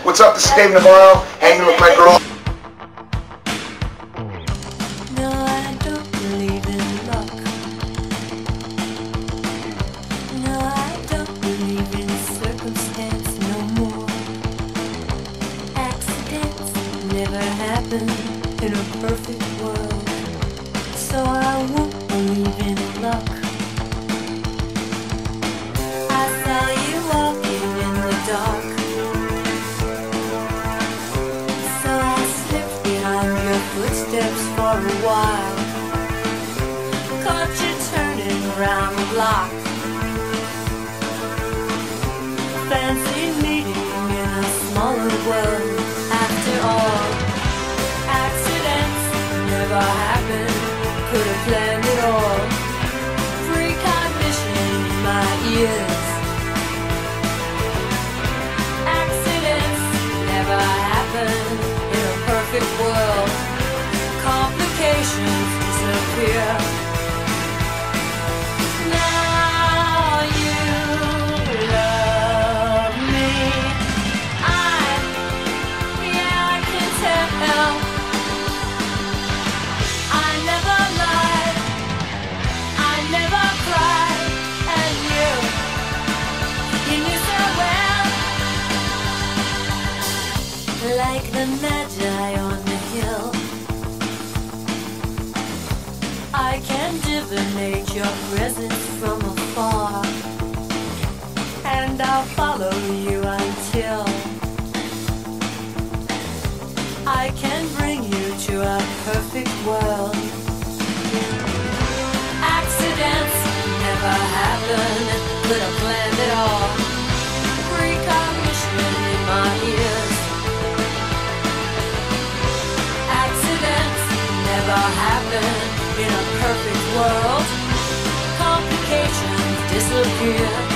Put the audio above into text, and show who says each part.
Speaker 1: What's up? This is Dave Navarro, hanging with my girl.
Speaker 2: No, I don't believe in luck. No, I don't believe in circumstance no more. Accidents never happen in a perfect world, so I won't believe in luck. I saw you walking in the dark, so I slipped behind your footsteps for a while. Caught you turning around the block. Fancy meeting in a smaller world. After all, accidents never happen. Could have planned it all. Precognition in my ears. Accidents never happen in a perfect world. Complications disappear. Now you love me. Yeah, I can tell. I never lied, I never cried, and you knew so well. Like the Magi on the hill, I can divinate your presence from afar, and I'll follow you until I can bring you to a perfect world. Accidents never happen, could have planned it all. Precognition in my ears. Accidents never happen in a perfect world. Complications disappear.